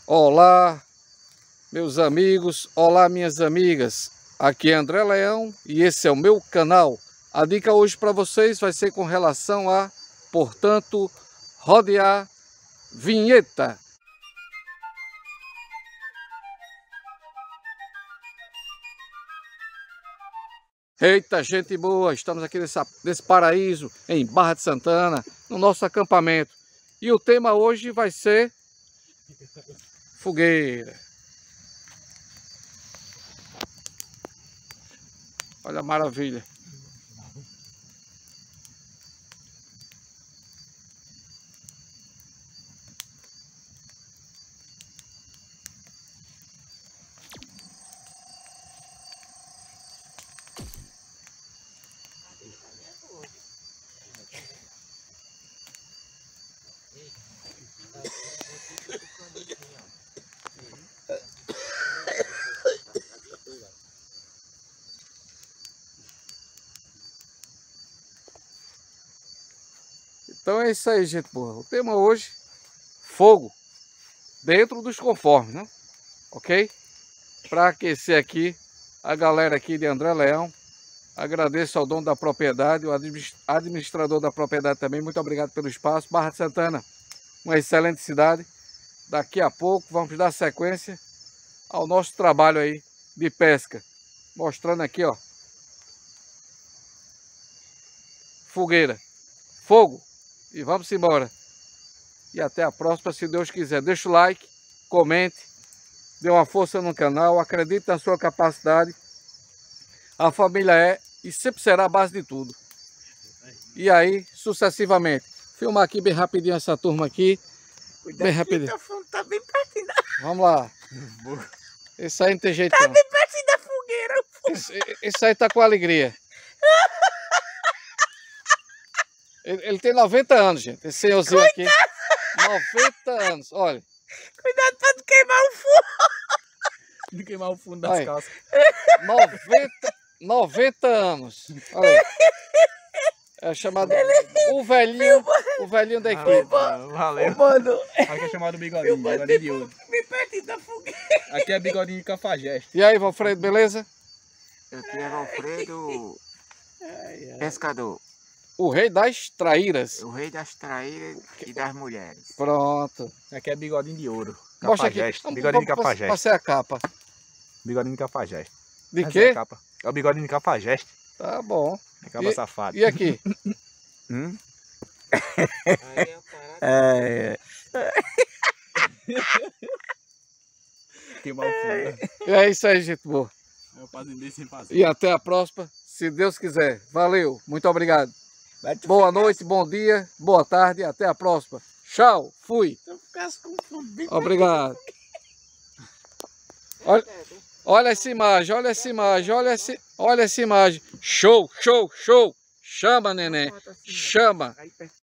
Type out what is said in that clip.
Olá, meus amigos, olá, minhas amigas. Aqui é André Leão e esse é o meu canal. A dica hoje para vocês vai ser com relação a, portanto, rodear vinheta. Eita, gente boa, estamos aqui nesse paraíso, em Barra de Santana, no nosso acampamento. E o tema hoje vai ser fogueira. Olha a maravilha. Então é isso aí, gente boa. O tema hoje, fogo, dentro dos conformes, né? Ok? Para aquecer aqui a galera aqui de André Leão. Agradeço ao dono da propriedade, o administrador da propriedade também. Muito obrigado pelo espaço. Barra de Santana, uma excelente cidade. Daqui a pouco vamos dar sequência ao nosso trabalho aí de pesca. Mostrando aqui, ó. Fogueira, fogo. E vamos embora. E até a próxima, se Deus quiser. Deixa o like, comente, dê uma força no canal, acredite na sua capacidade. A família é e sempre será a base de tudo. E aí, sucessivamente. Filmar aqui bem rapidinho essa turma aqui. Bem rapidinho. Tá bem pertinho da... Vamos lá. Esse aí não tem jeito Tá não. bem pertinho da fogueira. Esse aí tá com alegria. Ele tem 90 anos, gente. Esse senhorzinho aqui. 90 anos, olha. Cuidado pra não queimar o fundo. Não queimar o fundo das Aí. calças. 90 anos. Olha aí. É chamado o velhinho da equipe. Valeu. Mano, Aqui é chamado bigodinho, bigodinho de ouro. bem pertinho da fogueira. Aqui é bigodinho de cafajeste. E aí, Valfredo, beleza? Aqui é Valfredo Pescador, O rei das traíras. o rei das traíras e das mulheres. Pronto. Aqui é bigodinho de ouro. Mostra aqui. Cafajeste. Bigodinho de cafajeste. Passei a capa. Bigodinho de cafajeste. De Essa é quê? a capa. É o bigodinho de cafajeste. Tá bom. É capa safado. E aqui? É. Queimar o fundo. E é isso aí, gente boa. É o fazendeiro sem fazer. E até a próxima, se Deus quiser. Valeu, muito obrigado. Boa noite, bom dia, boa tarde e até a próxima. Tchau, fui. Se eu ficasse com fundo bem Obrigado. Olha essa imagem, olha essa imagem, olha essa imagem. Show, show, show. Chama, neném. Chama.